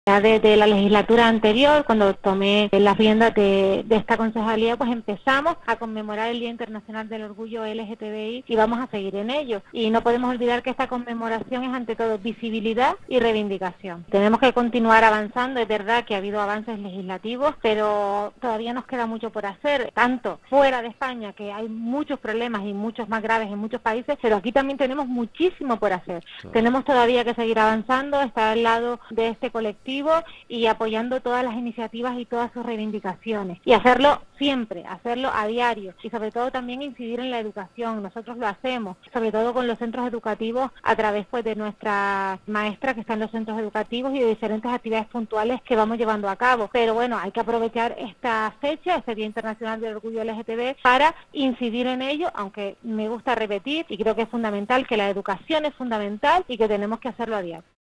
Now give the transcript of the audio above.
Ya desde la legislatura anterior, cuando tomé las riendas de esta concejalía, pues empezamos a conmemorar el Día Internacional del Orgullo LGTBI y vamos a seguir en ello. Y no podemos olvidar que esta conmemoración es ante todo visibilidad y reivindicación. Tenemos que continuar avanzando, es verdad que ha habido avances legislativos, pero todavía nos queda mucho por hacer, tanto fuera de España, que hay muchos problemas y muchos más graves en muchos países, pero aquí también tenemos muchísimo por hacer. Claro. Tenemos todavía que seguir avanzando, estar al lado de este colectivo y apoyando todas las iniciativas y todas sus reivindicaciones. Y hacerlo siempre, hacerlo a diario y sobre todo también incidir en la educación. Nosotros lo hacemos, sobre todo con los centros educativos a través pues de nuestras maestras que están en los centros educativos y de diferentes actividades puntuales que vamos llevando a cabo. Pero bueno, hay que aprovechar esta fecha, este Día Internacional del Orgullo LGTB, para incidir en ello, aunque me gusta repetir y creo que es fundamental, que la educación es fundamental y que tenemos que hacerlo a diario.